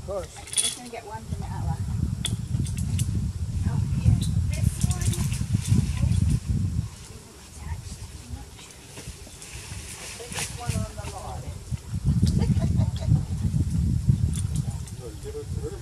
course. I'm just going to get one from Ella. Oh, yeah. This one isn't attached too much. Biggest one on the lot. So give it to her.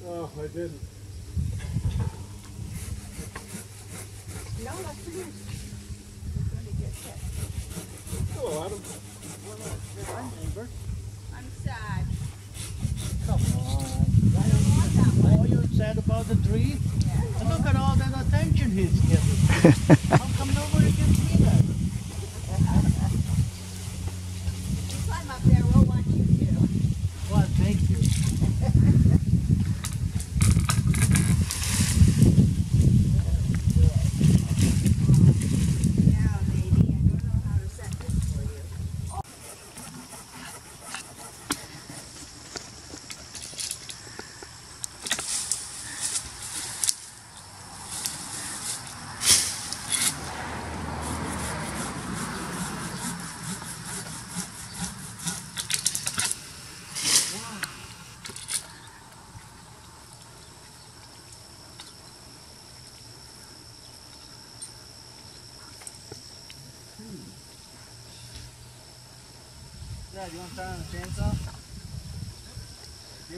Oh, I didn't. No, that's the news. It's going to get hit. Hello, Adam. Hi, neighbor. I'm sad. Come on. I don't want that one. Oh, you're sad about the tree? Yeah. And look at all that attention he's getting. How come nobody gives me that? You climb up there, we'll want you to. Well, thank you. Yeah, baby, I don't know how to set this for you. Dad, you want to try on the chainsaw? You?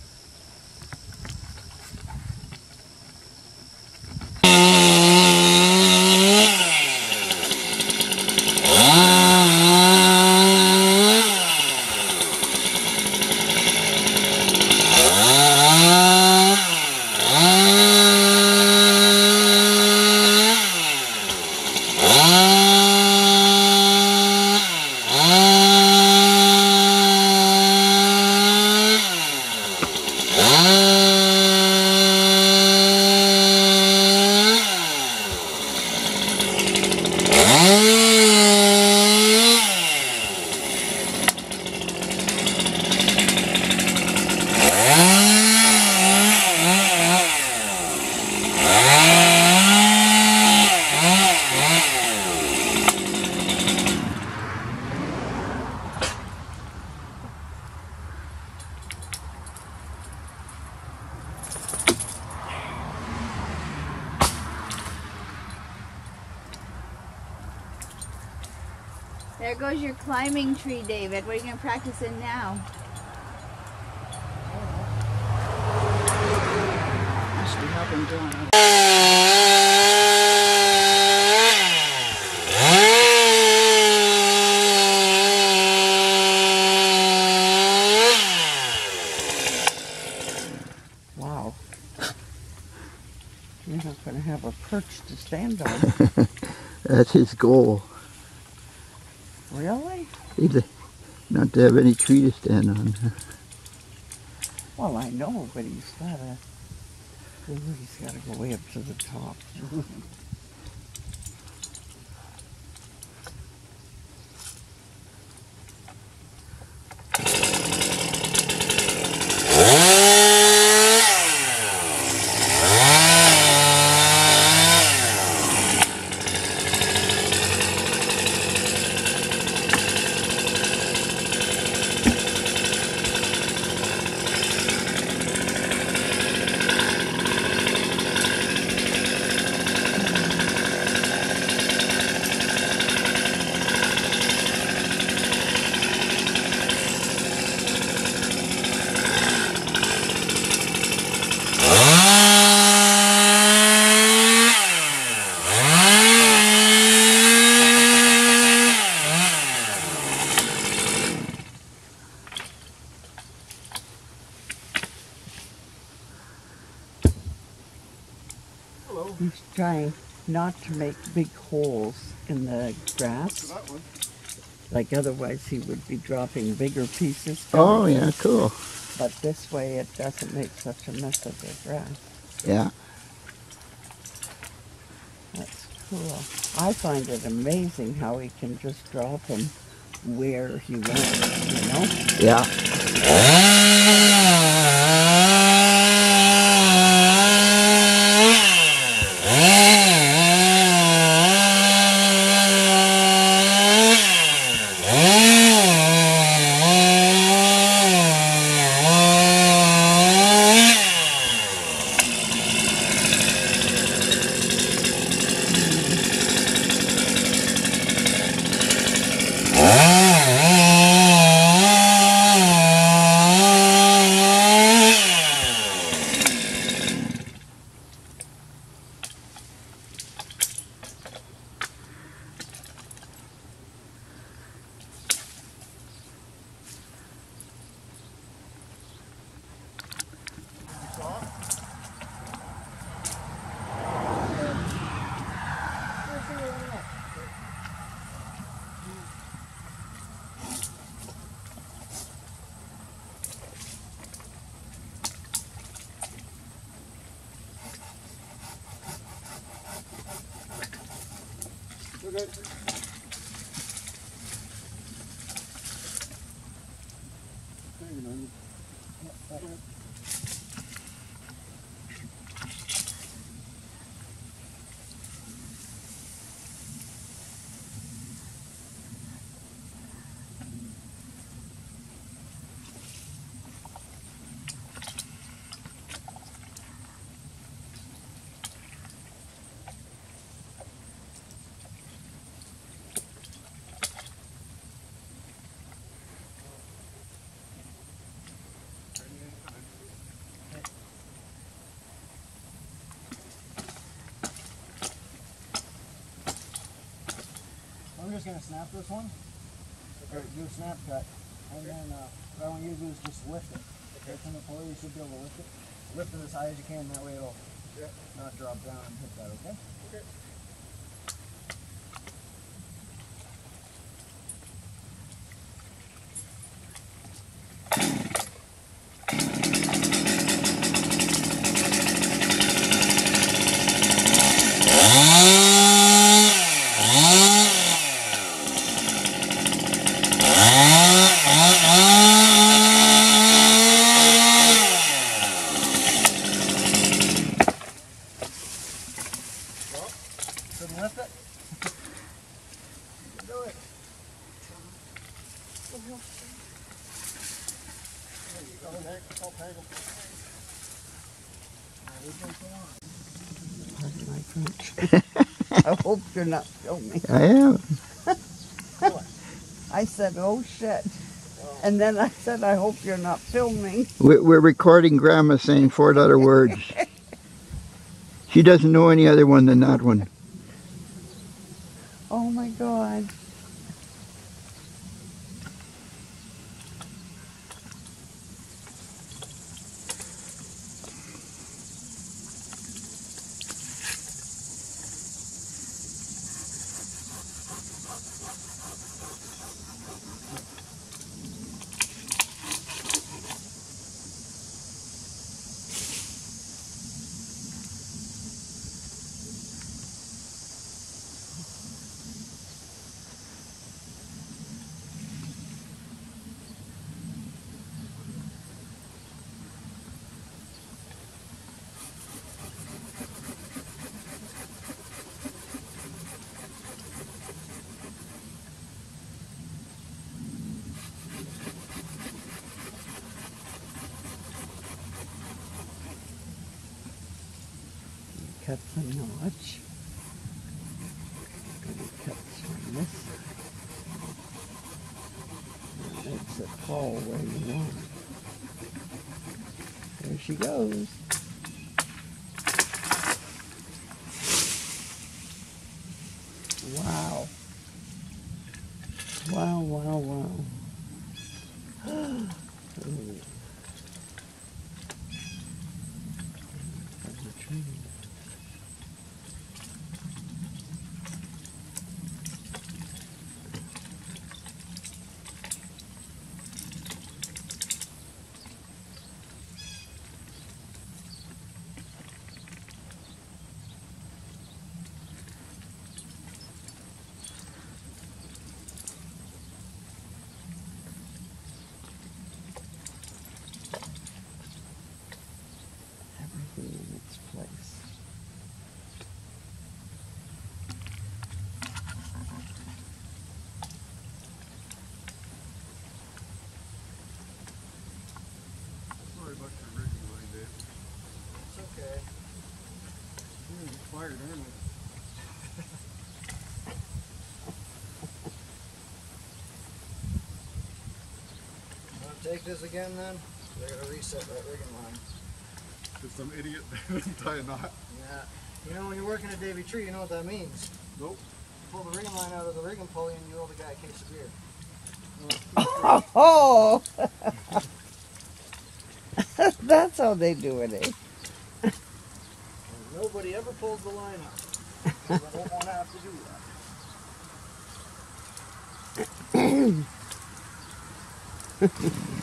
There goes your climbing tree, David. What are you going to practice in now? Actually, I've been doing it. Wow. You're not going to have a perch to stand on. That's his goal. Really? Not to have any tree to stand on. Well, I know, but he's got to go way up to the top. Hello. He's trying not to make big holes in the grass, That one. like otherwise he would be dropping bigger pieces. Oh, yeah, cool. But this way it doesn't make such a mess of the grass. Yeah. That's cool. I find it amazing how he can just drop them where he wants, you know? Yeah. good. Hanging on you. I'm just going to snap this one, or do a snap cut, and then what I want you to do is just lift it. Okay, from the floor, you should be able to lift it. Lift it as high as you can, that way it'll not drop down and hit that, okay? Okay. Couldn't lift it? Do it. There you go, Hank. Help Hank. Pardon my French. I hope you're not filming. I am. I said, oh shit. And then I said, I hope you're not filming. We're recording Grandma saying 4 other words. She doesn't know any other one than that one. Oh my God. Cut the notch. Gonna cut from this. That makes it fall where you want it. There she goes. Wow. Wow, wow, wow. Ooh. There's a tree. Everything in its place. Sorry about your rigging line, Dave. It's okay. You're inspired, aren't you? Want to take this again then? I gotta reset that rigging line. Did some idiot tie a knot? Yeah. You know, when you're working at Davy Tree, you know what that means. Nope. Pull the rigging line out of the rigging pulley and you owe the guy a case of beer. Oh! That's how they do it, eh? And nobody ever pulls the line out. I don't want to have to do that.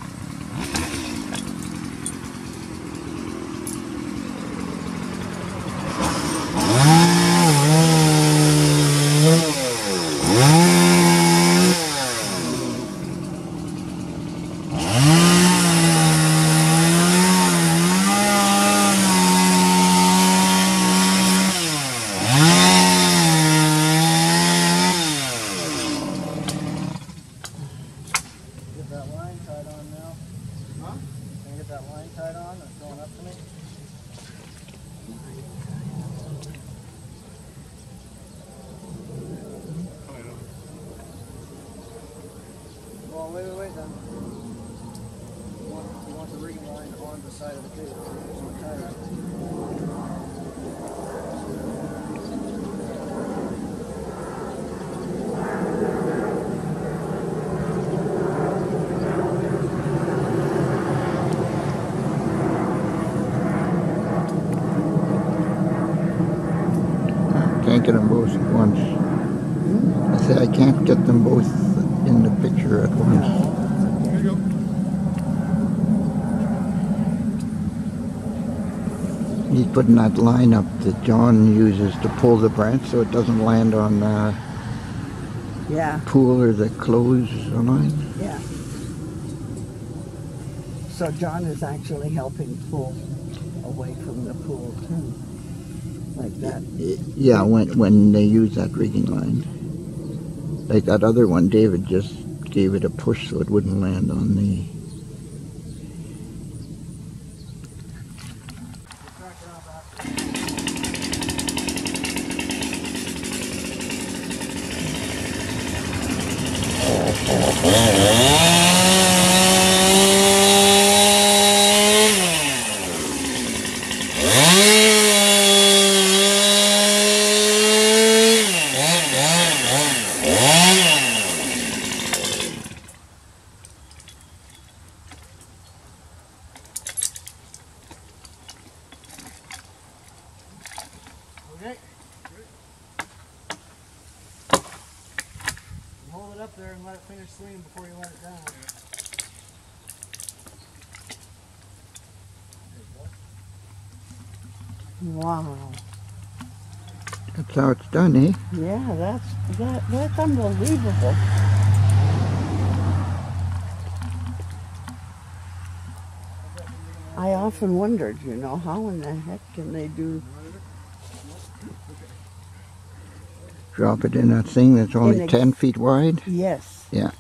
Can't get them both at once. I said I can't get them both in the picture at once. There you go. He's putting that line up that John uses to pull the branch so it doesn't land on the Yeah, pool or the clothes line. yeah. So John is actually helping pull away from the pool too. Like that. Yeah, when they use that rigging line. Like that other one, David just gave it a push so it wouldn't land on the... Okay. Hold it up there and let it finish swinging before you let it down. Wow. That's how it's done, eh? Yeah, that's unbelievable. I often wondered, you know, how in the heck can they do Drop it in that thing that's only In a- 10 feet wide. yes. Yeah.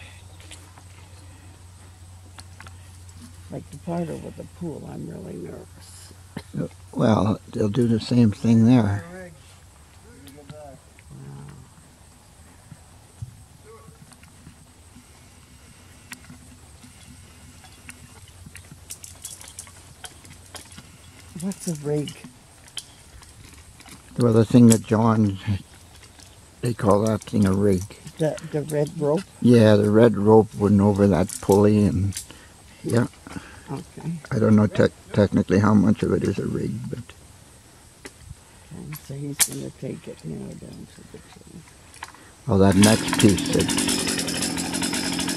Like the part over the pool, I'm really nervous. Well, they'll do the same thing there. Rig. You get back. What's a rig? Well, the thing that John, they call that thing a rig. The red rope? Yeah, the red rope went over that pulley, and yeah, Okay. I don't know technically how much of it is a rig, but Okay, so he's going to take it now down to the tree. well, that next piece, it,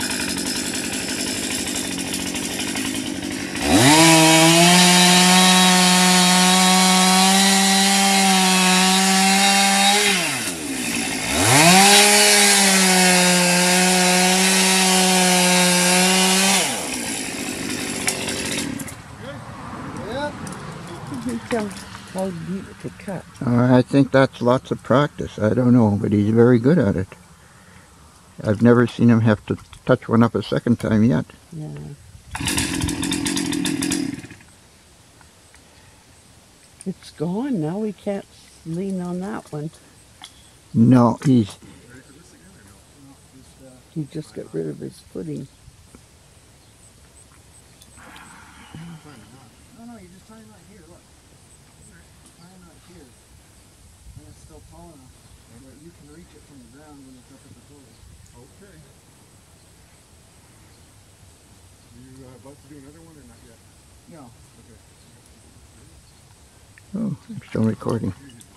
You can tell how deep to cut. I think that's lots of practice. I don't know, but he's very good at it. I've never seen him have to touch one up a second time yet. Yeah. It's gone now. We can't lean on that one. No, he's He just got rid of his footing. No, you just tie a knot here, look. Tie a knot here. And it's still tall enough where you can reach it from the ground when it's up at the pool. Okay. You about to do another one or not yet? No. Okay. oh, I'm still recording.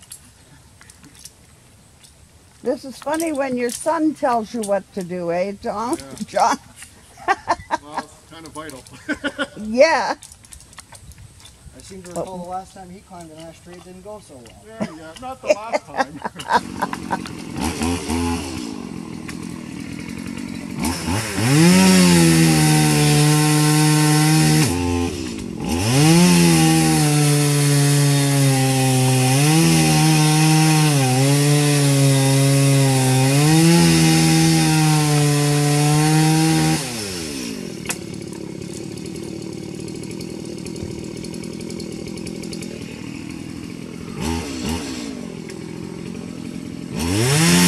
This is funny when your son tells you what to do, eh, John? Yeah. John? Well, it's kind of vital. Yeah. I seem to recall the last time he climbed an ash tree, it didn't go so well. Yeah, not the last time. Yeah.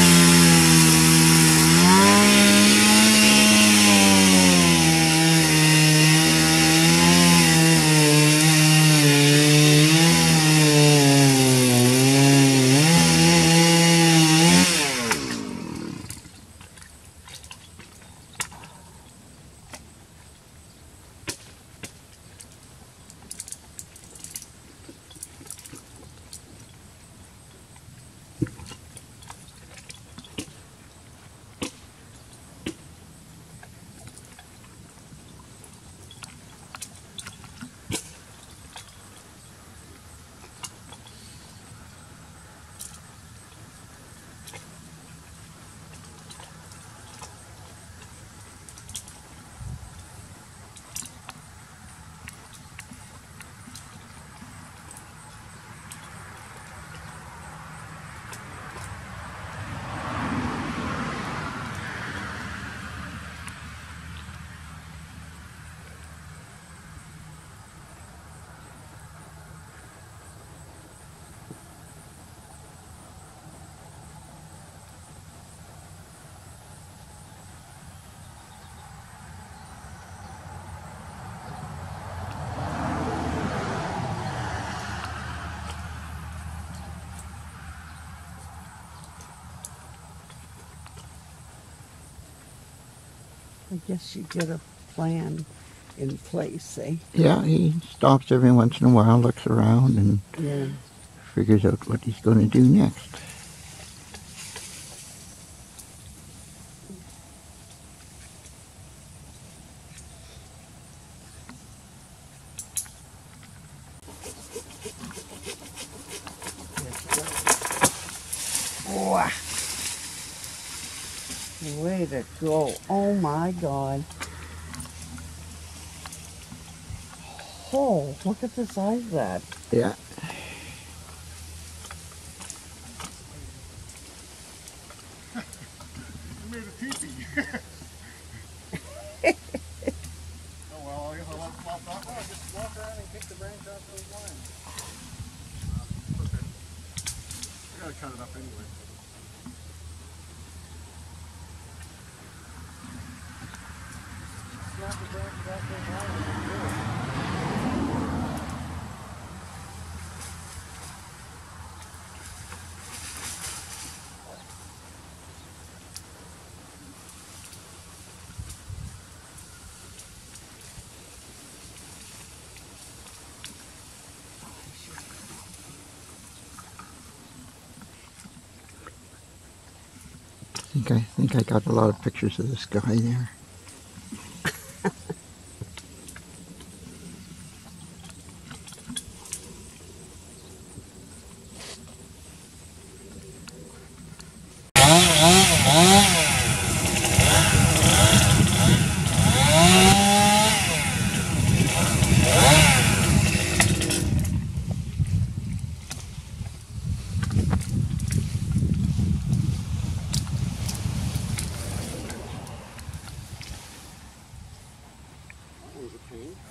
I guess you get a plan in place, eh? Yeah, he stops every once in a while, looks around, and Yeah. figures out what he's going to do next. Wow. Way to go. Oh my God. Oh, look at the size of that. Yeah. You made a teepee. Oh well, I guess I won't flop that one. Just walk around and kick the branch off those lines. Okay. I gotta cut it up anyway. Snap the branches off those lines and do it. I think I got a lot of pictures of this guy there. That was a pain.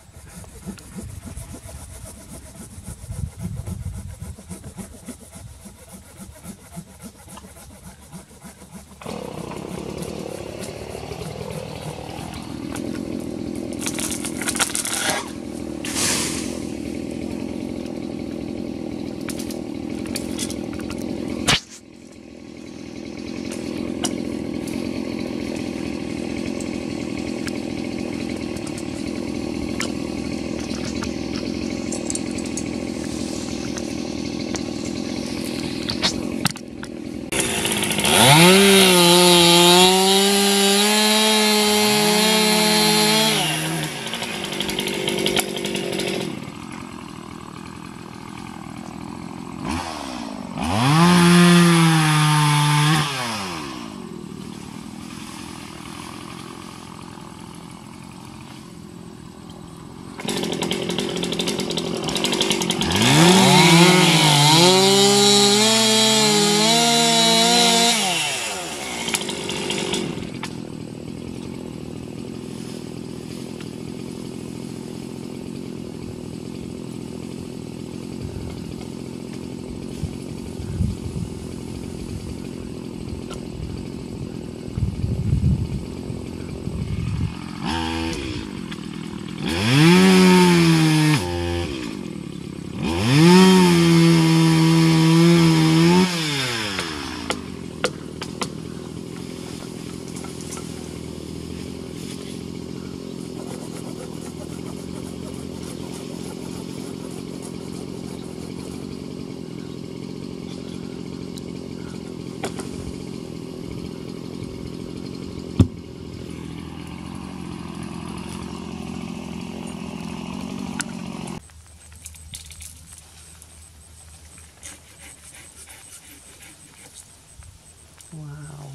Wow.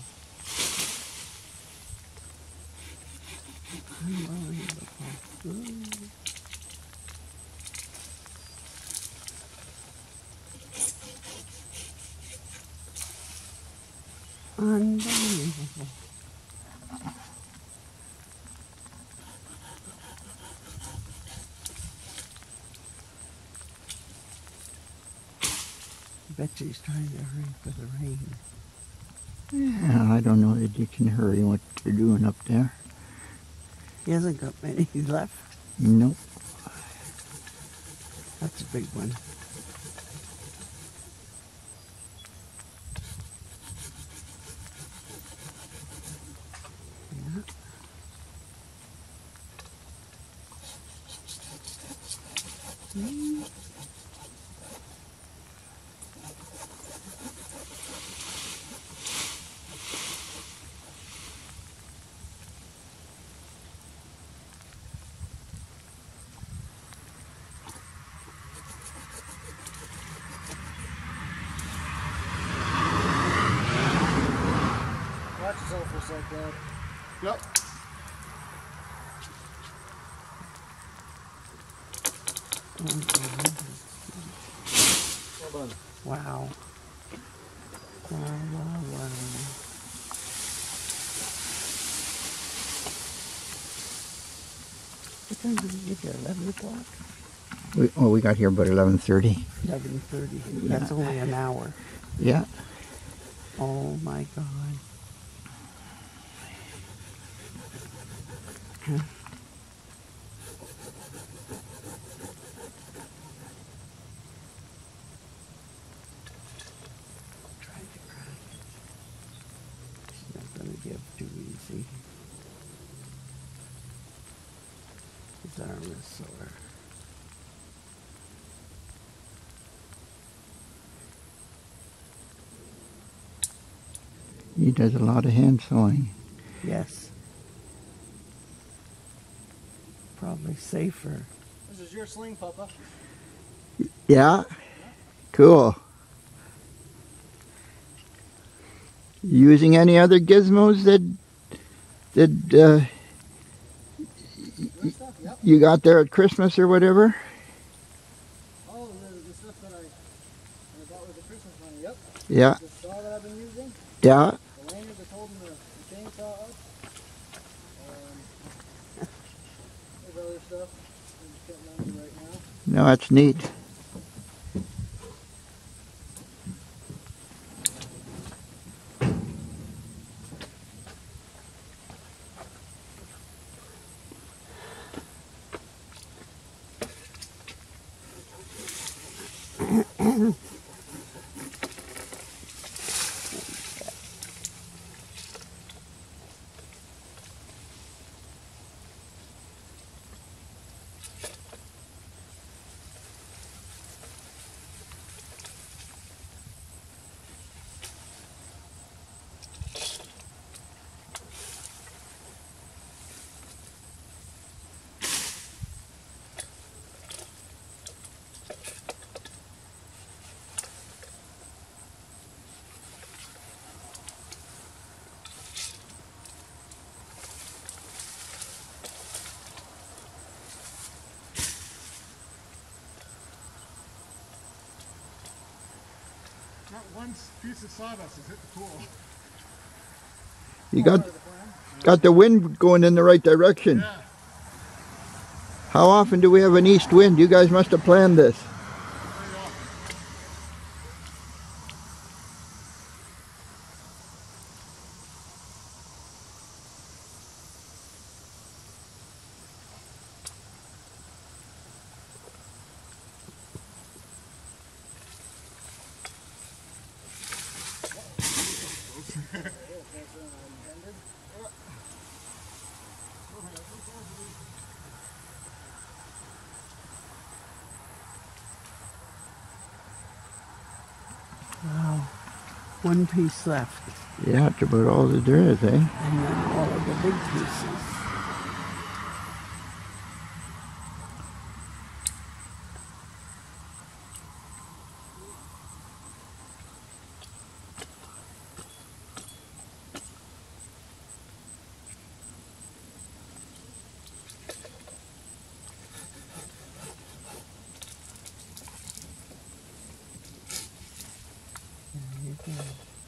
Unbelievable. Unbelievable. I bet you he's trying to hurry for the rain. Yeah, I don't know that you can hurry what they're doing up there. He hasn't got many left. Nope. That's a big one. Yeah. Yep. Well done. Wow. Wow, wow, wow. What time did we get there? 11 o'clock? We got here about 11:30. 11:30. That's only an hour. Yeah. Oh my God. It's not going to get too easy. His arm is sore. He does a lot of hand sewing. Yes. Probably safer. This is your sling, Papa. Yeah. Cool. Using any other gizmos that Good stuff, yep. you got there at Christmas or whatever? Oh, the stuff that I bought with the Christmas money, yep. Yeah. The saw that I've been using, Yeah. the lanyards I told him the chainsaw up. There's other stuff. I'm just getting on right now. No, that's neat. Not one piece of sawdust has hit the tool. You got the wind going in the right direction. Yeah. How often do we have an east wind? You guys must have planned this. Very often. Wow. One piece left. Yeah, that's about all that there is, eh? And then all of the big pieces. There you go.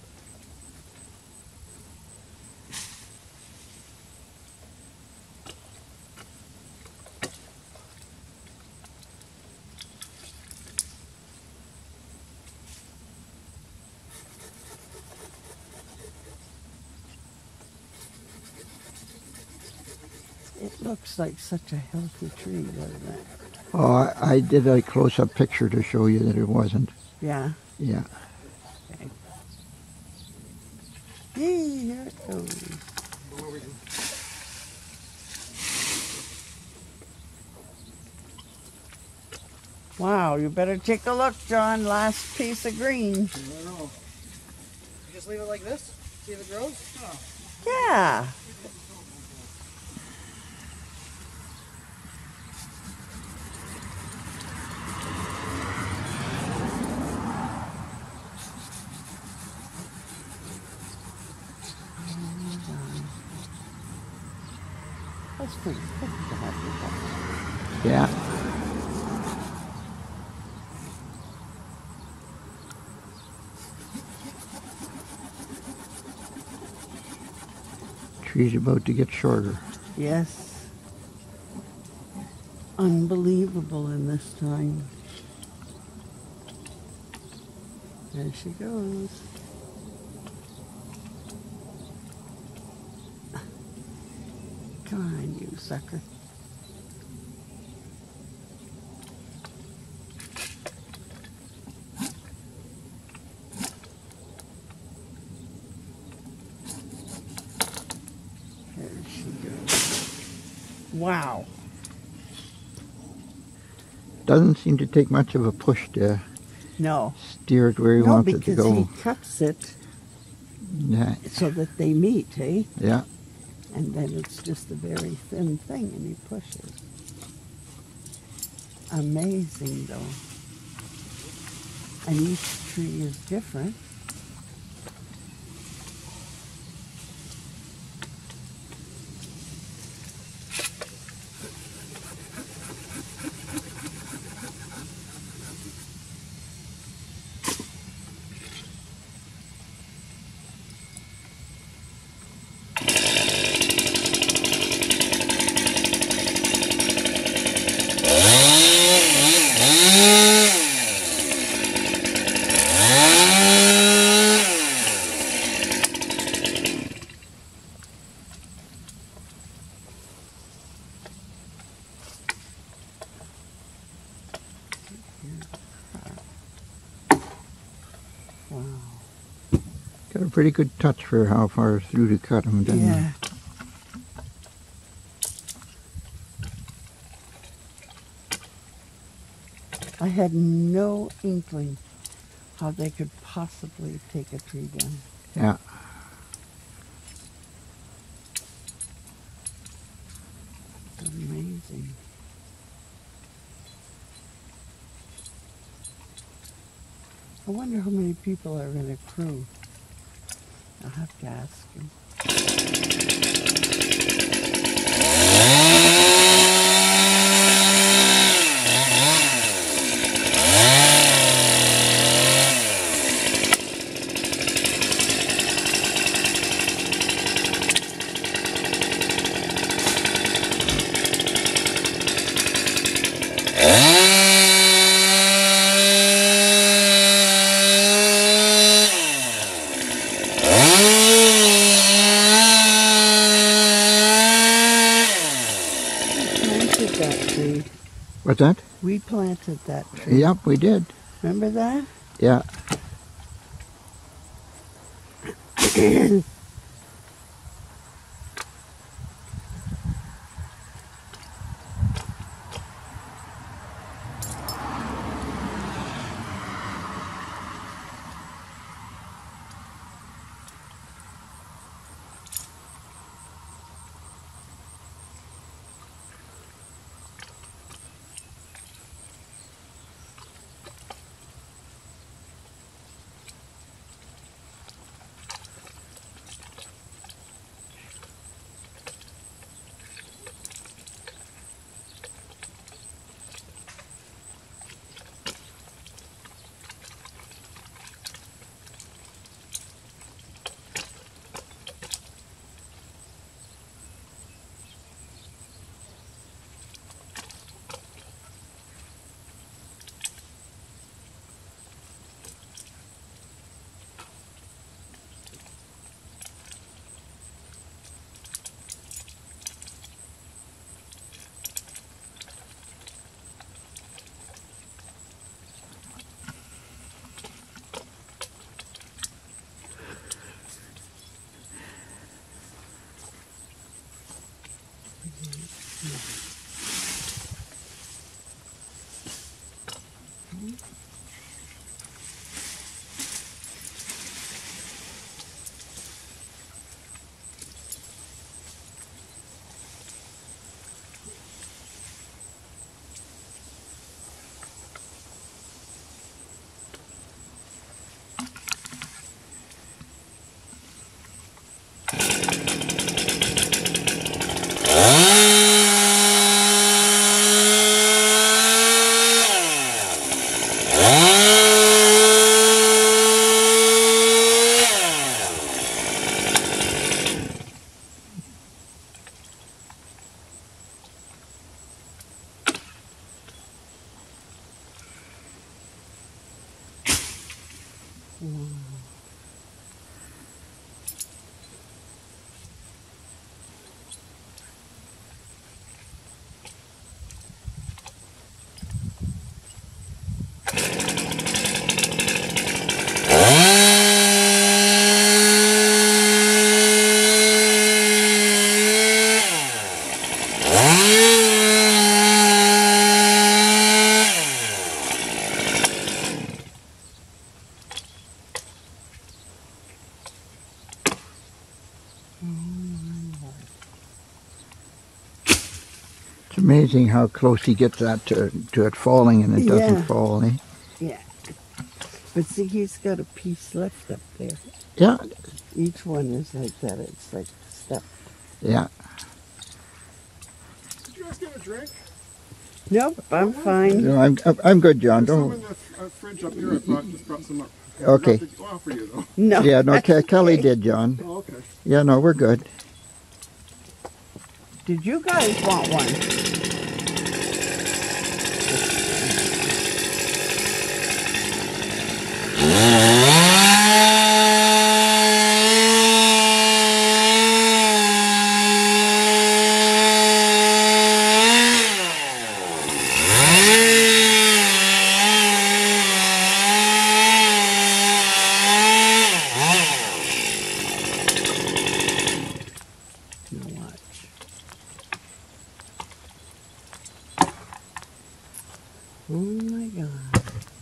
It looks like such a healthy tree, doesn't it? Oh, I did a close-up picture to show you that it wasn't. Yeah. Yeah. Okay. Yay, here it goes. Wow, you better take a look, John. Last piece of green. I don't know. You just leave it like this? See if it grows? Yeah. That's pretty thick to have with that. Yeah. Tree's about to get shorter. Yes. Unbelievable in this time. There she goes. Come on, you sucker. There she goes. Wow. Doesn't seem to take much of a push to No. steer it where he No, wants it to because go. he cuts it Yeah. so that they meet, eh? Yeah. And then it's just a very thin thing and he pushes. Amazing though. And each tree is different. Wow. Got a pretty good touch for how far through to cut him. Doesn't Yeah. I had no inkling how they could possibly take a tree down. Yeah. It's amazing. I wonder how many people are in a crew. I'll have to ask him. Planted that tree. What's that? We planted that tree. Yep, we did. Remember that? Yeah. It's amazing how close he gets that to it falling, and it doesn't Yeah. fall, eh? Yeah. But see, he's got a piece left up there. Yeah, Each one is like that. It's like stuff. yeah. Did you guys get a drink? Nope, I'm fine. No, I'm good, John. There's some Don't. in the fridge up here. Just brought some up. Okay. Not to offer you though. No. Yeah, no, Kelly did, John. Oh, okay. Yeah, no, we're good. Did you guys want one? Now watch. Oh my God.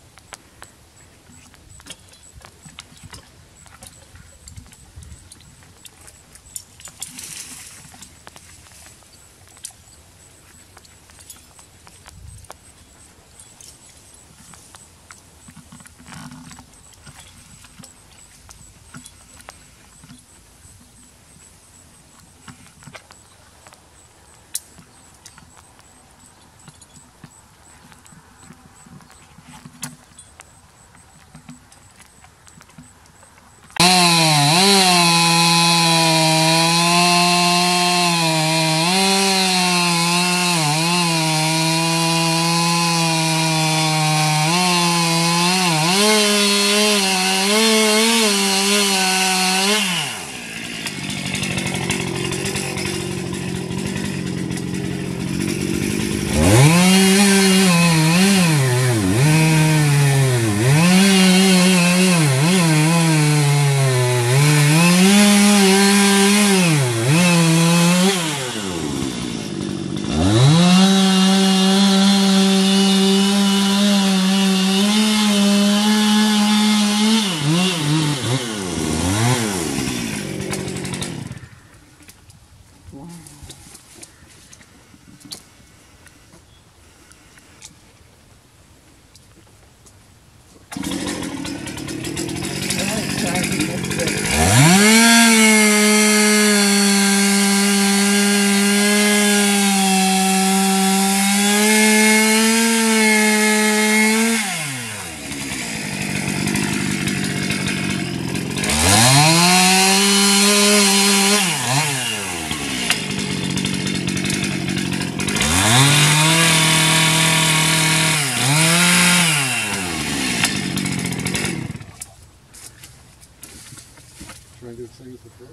Trying to do the same as before?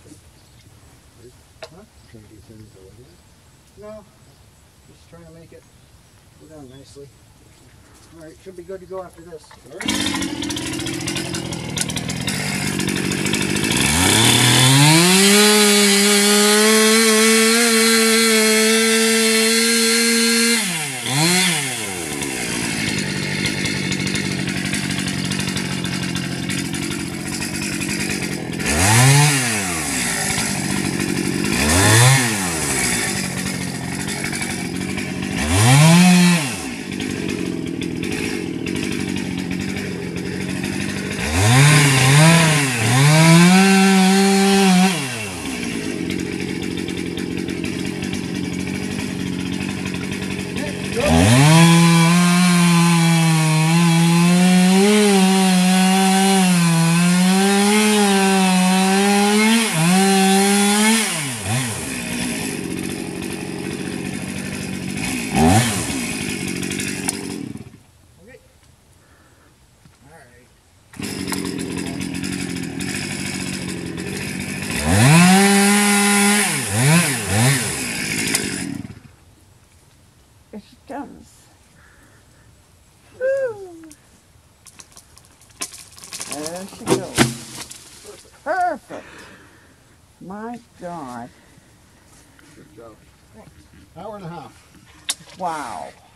Huh? Trying to do the same as before? No, just trying to make it go down nicely. All right, should be good to go after this. All right. There she goes. Perfect. My God. Good job. Hour and a half. Wow.